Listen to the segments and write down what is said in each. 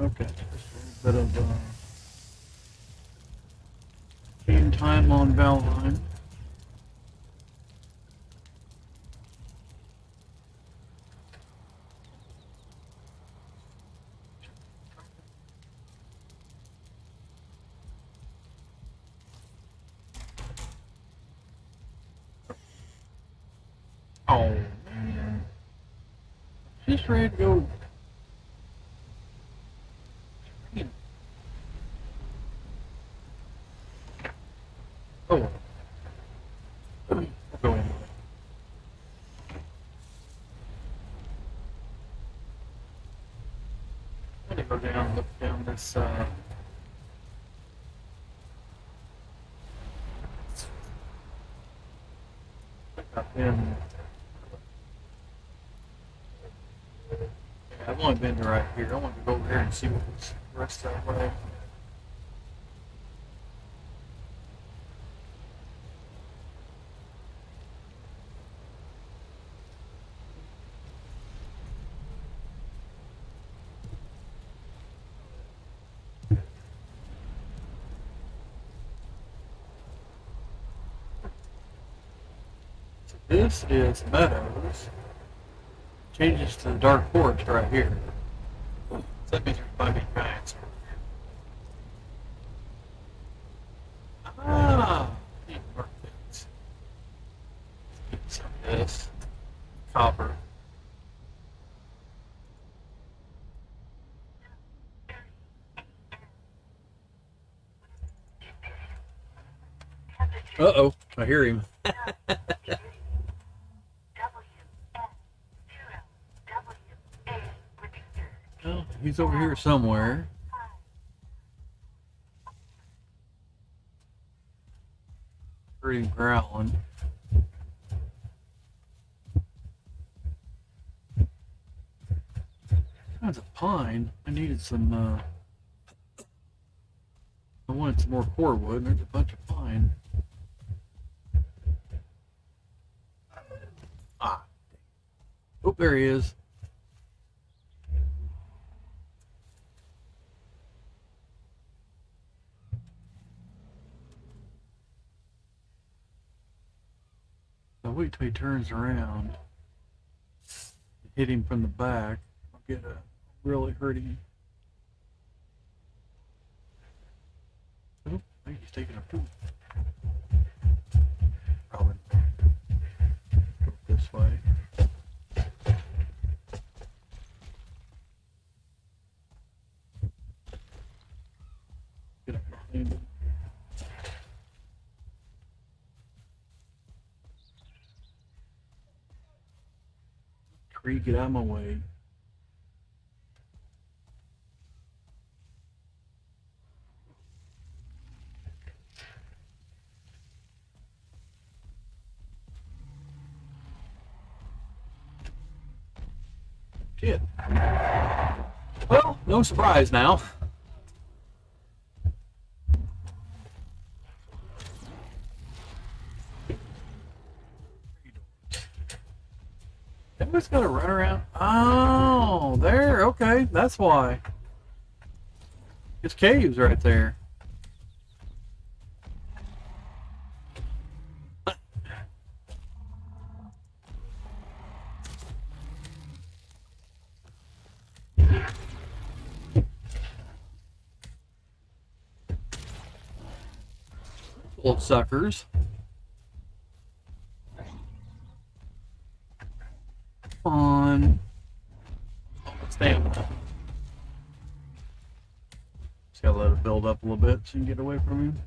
Okay, just a little bit of game time on Valheim. Oh man, just ready to go. Oh, we'll go anyway. I'm gonna go down, look down this. I've been. Yeah, I've only been to right here. I want to go over here and see what's the rest of that way. So this is Meadows. Changes to the Dark Forest right here. So that means there's might be giants over here. Ah, need more things. Get some of this copper. Uh-oh, I hear him. Well, he's over here somewhere. Heard him growling. Kinds of pine. I needed some, I wanted some more core wood. There's a bunch of pine. Ah. Oh, there he is. Now wait till he turns around. Hit him from the back. I'll get a really hurt him. Oh, I think he's taking a poop. Probably go this way. Get up behind him. Tree, get out of my way. Shit. Well, no surprise now. Everybody's got to run around. Oh, there. Okay, that's why. It's caves right there. Little suckers. On stamina. Just gotta let it build up a little bit so you can get away from him.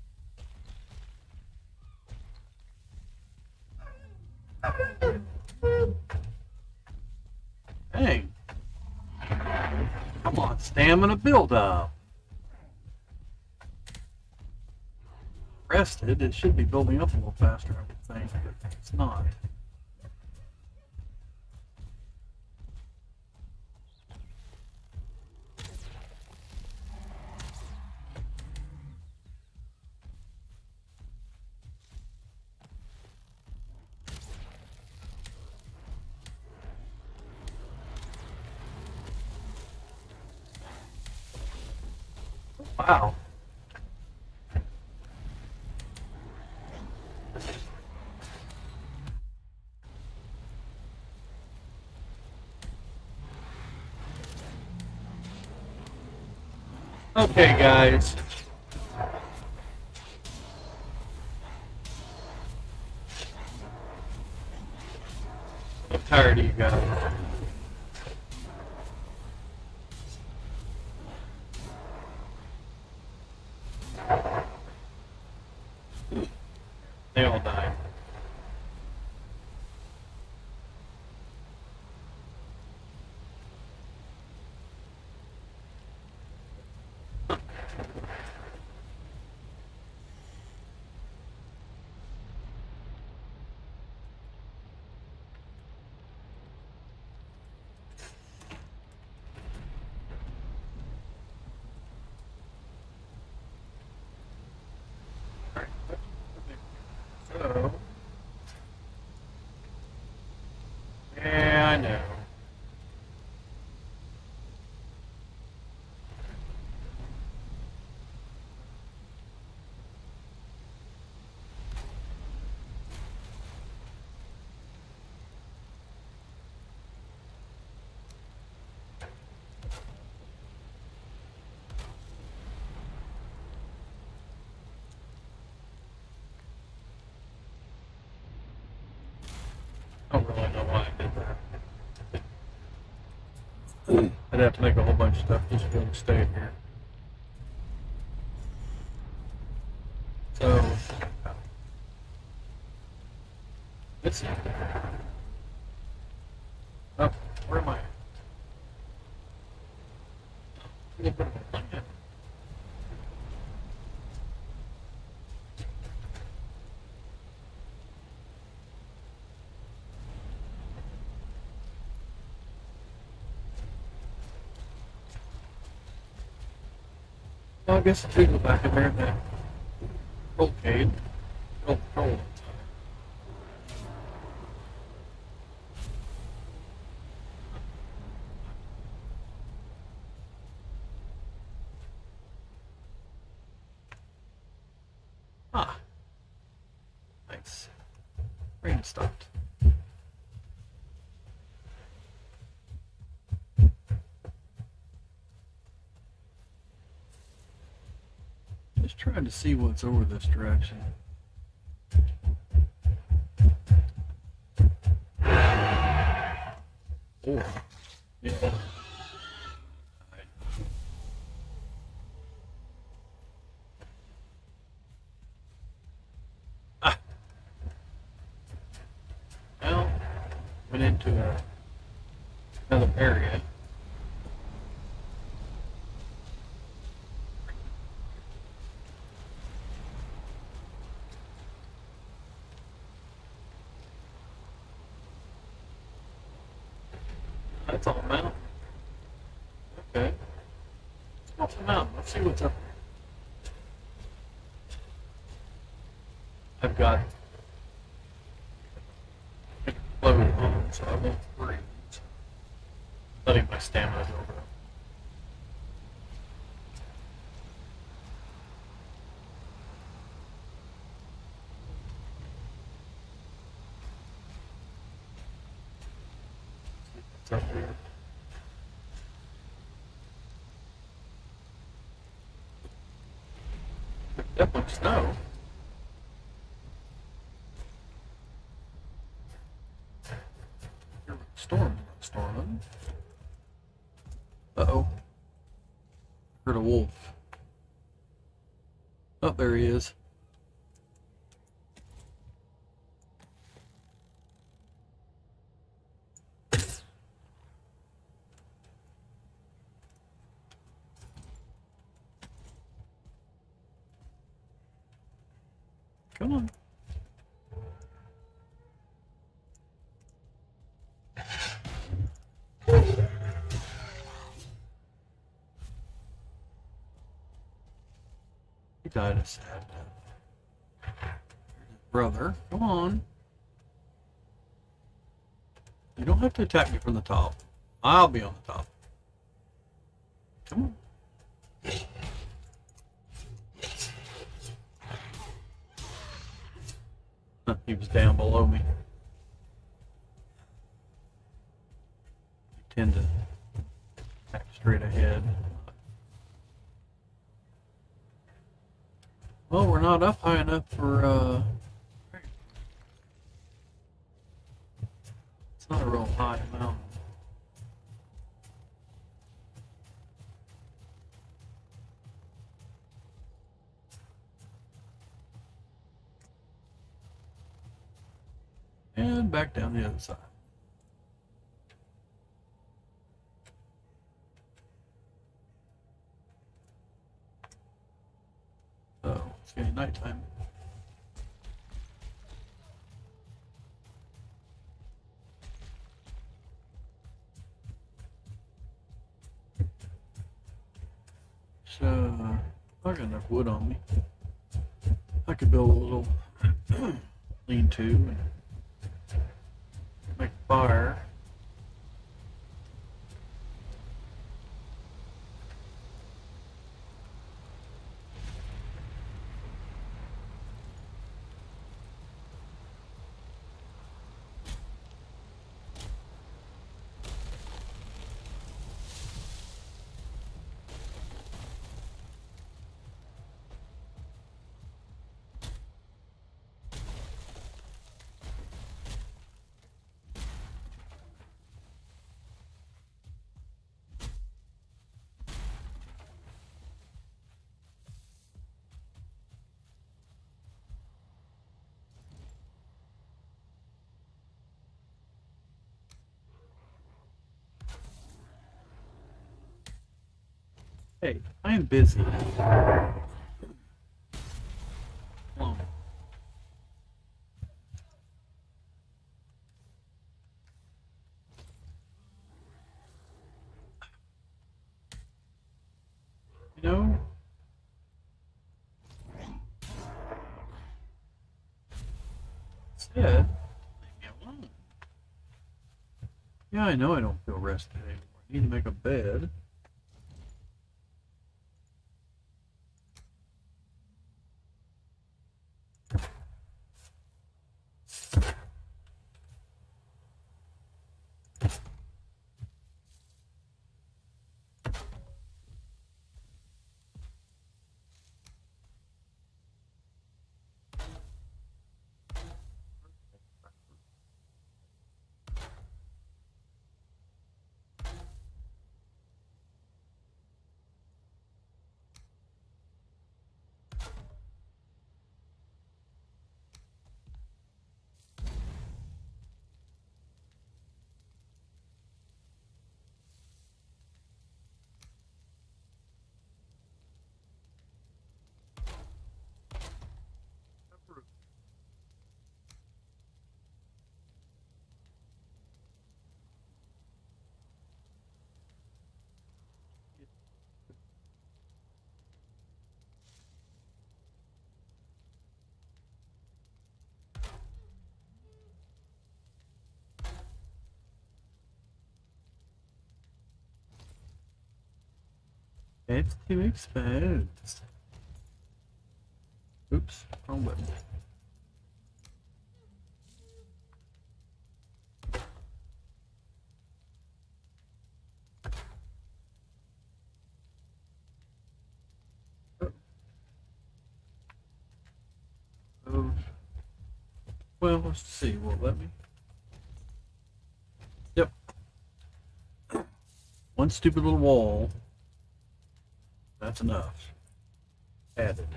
Hey, come on, stamina build up. Rested, it should be building up a little faster, I would think, but it's not. Wow. Okay, guys. I'm tired of you guys. They all died. So, yeah, I know. I don't really know why I did that. I'd have to make a whole bunch of stuff just for them to stay here. So, let's see. Oh, where am I? A little bit of a plan. Well, I guess if we go back in there, that old cave, old troll. Ah, nice. Rain stopped. Just trying to see what's over this direction. Oh, yeah. Ah, well, went into another area. That's all mountain. Okay. Let's go up the mountain. Let's see what's up there. I've got floating on, so I won't freeze. I think my stamina's over. What's up here? Definitely snow. Storm, storming. Uh-oh. Heard a wolf. Oh, there he is. Come on. He died a sad death. Brother, come on. You don't have to attack me from the top. I'll be on the top. Come on. He was down below me. I tend to act straight ahead. Well, we're not up high enough for, it's not a real high mountain. And back down the other side. So, it's getting nighttime. So, I got enough wood on me. I could build a little lean-to and make a fire. Hey, I am busy. Oh. You know, said, leave me alone. Yeah, I know I don't feel rested anymore. I need to make a bed. It's too exposed. Oops, wrong button. Oh. Well, let's see. Will it let me? Yep. One stupid little wall. That's enough. Added.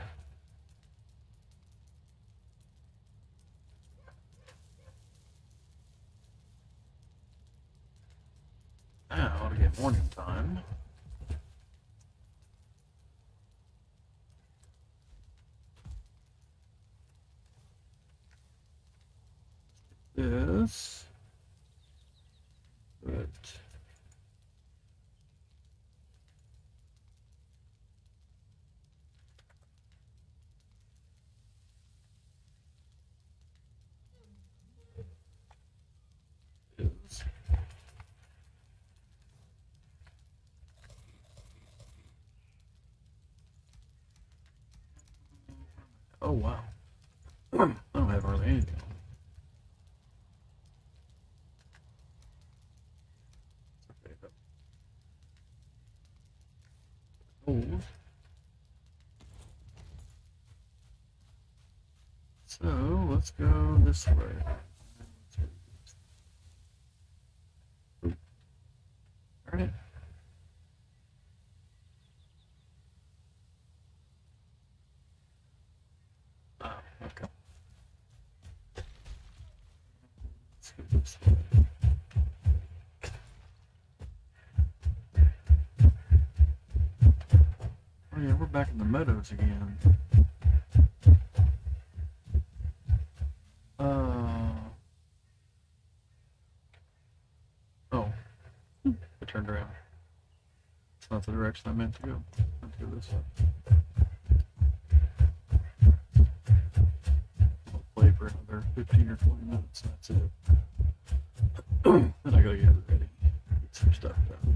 Now to get morning time. This. But is. Oh wow. I don't have hardly anything on me. So let's go this way. Darn it. Oh, okay. Let's go this way. Oh yeah, we're back in the meadows again. Oh, I turned around. It's not the direction I meant to go. Let's go this way. I'll play for another 15 or 20 minutes, and that's it. Then I gotta get ready, get some stuff done.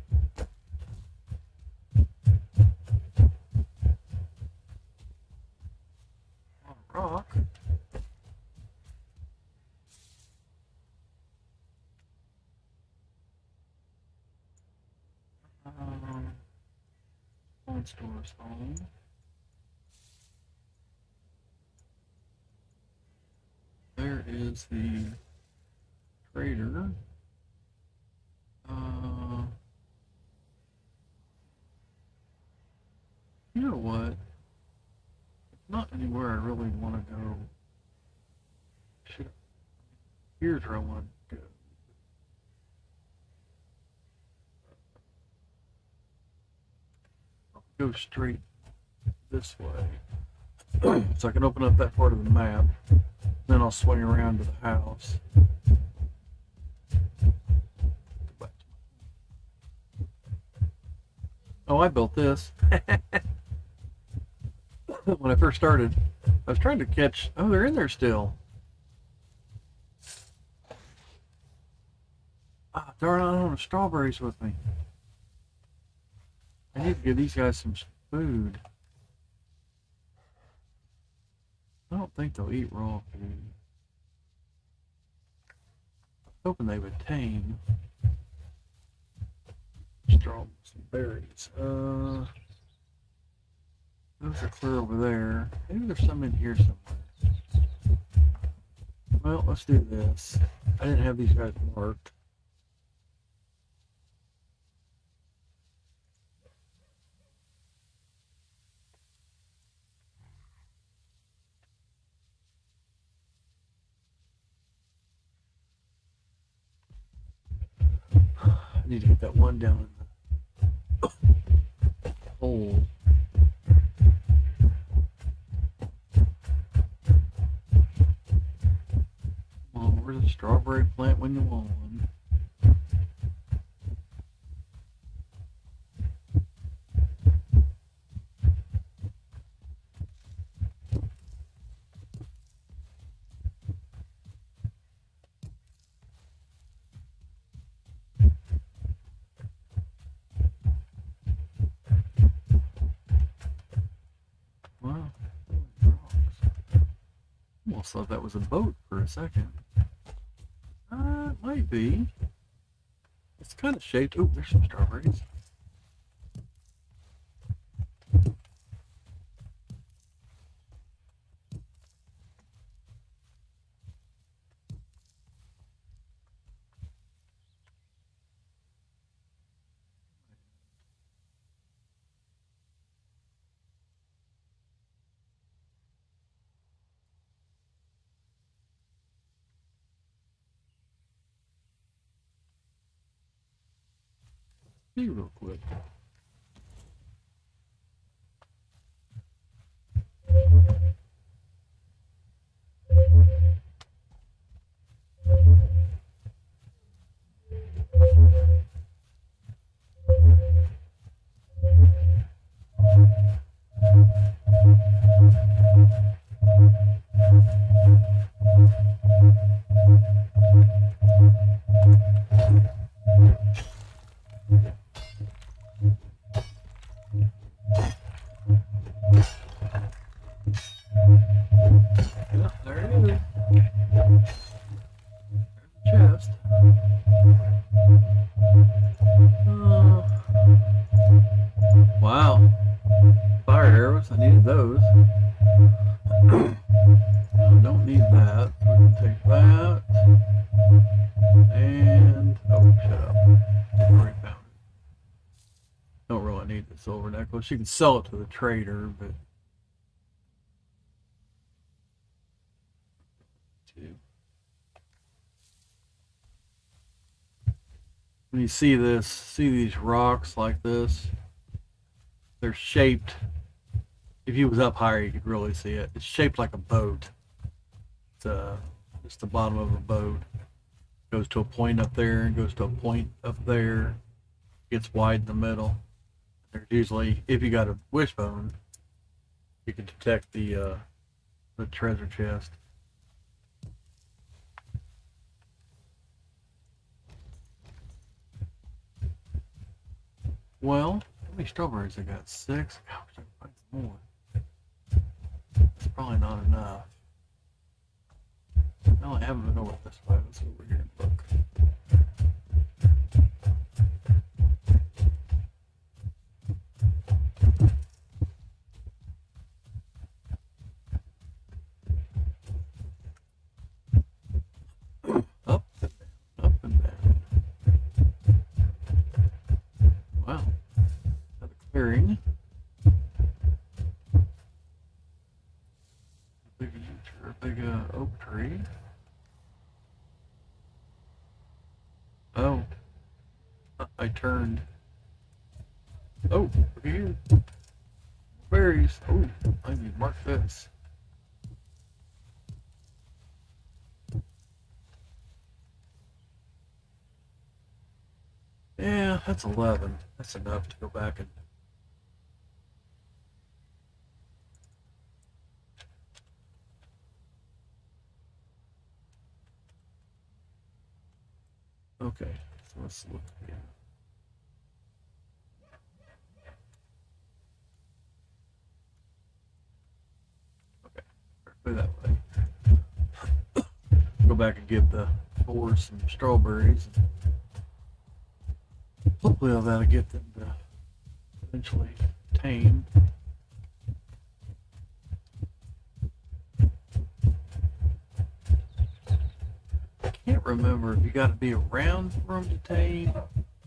Rock. Pwnstarr's home. There is the trader. You know what? Not anywhere I really want to go. Shit. Here's where I want to go. I'll go straight this way. So I can open up that part of the map. Then I'll swing around to the house. Oh, I built this. When I first started, I was trying to catch... Oh, they're in there still. Ah, darn, I don't have strawberries with me. I need to give these guys some food. I don't think they'll eat raw food. I was hoping they would tame. Some berries. Those are clear over there. Maybe there's some in here somewhere. Well, let's do this. I didn't have these guys marked. I need to get that one down in the hole. Come on, where's the strawberry plant when you want one? Wow, rocks. Almost thought that was a boat for a second. It might be. It's kind of shaped. Oh, there's some strawberries. See real quick. need the silver necklace. You can sell it to the trader, but when you see this, see these rocks like this, they're shaped. If you was up higher, you could really see it. It's shaped like a boat. It's the bottom of a boat. Goes to a point up there and goes to a point up there. Gets wide in the middle. There's usually, if you got a wishbone, you can detect the treasure chest. Well, how many strawberries I got? 6? Gosh, I can find some more. It's probably not enough. No, I haven't been over this way. Let's go over here and look. Up and down, up and down. Wow. Another clearing. A big oak tree. Oh. I turned. Oh, look here. Berries. Oh, I need to mark this. Yeah, that's 11. That's enough to go back and... Okay, so let's look again. Okay, go that way. Go back and give the boars some strawberries. Hopefully that'll get them to eventually tame. I can't remember if you got to be around for them to tame.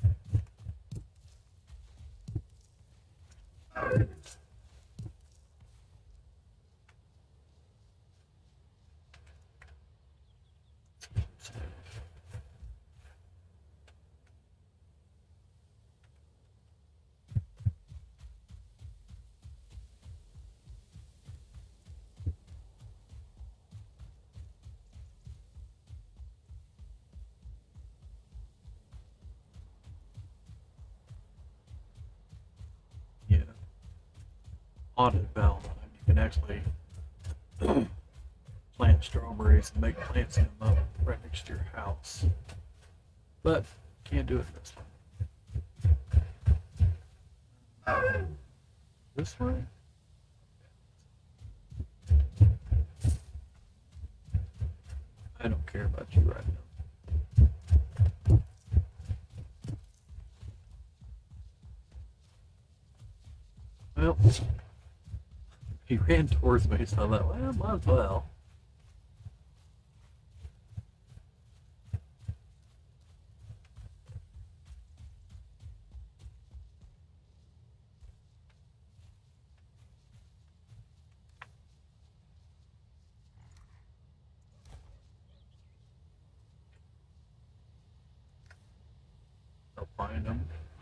Yeah. Haunted Valheim. You can actually plant strawberries and make plants come up right next to your house. But can't do it this way. This way? I don't care about you right now. Well, he ran towards me, so I thought, well, might as well. I'll find him.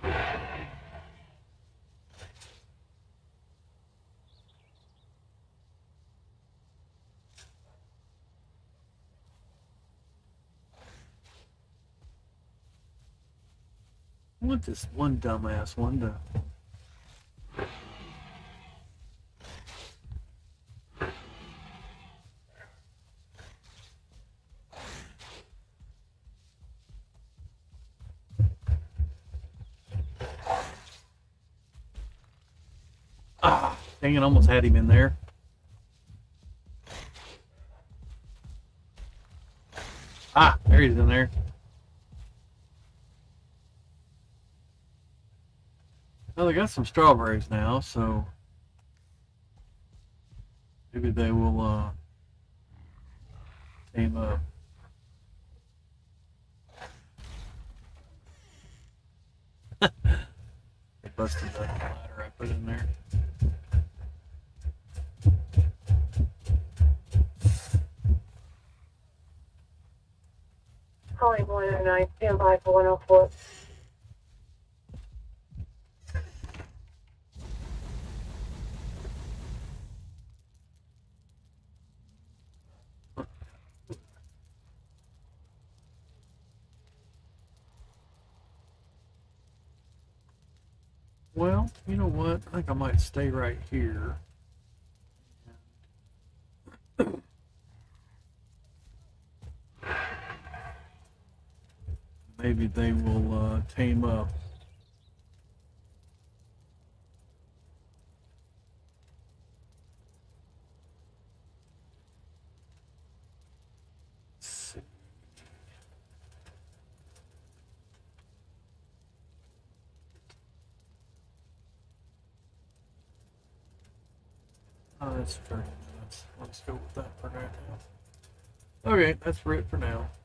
I want this one dumbass one to... Ah, dang it, almost had him in there. Ah, there he's in there. Well, they got some strawberries now, so maybe they will tame up. busted that ladder I put in there. Calling 109, stand by for 104. Well, you know what? I think I might stay right here. Maybe they will tame up. Let's see. Oh, that's 30 minutes. Let's go with that for now. Okay, that's for it for now.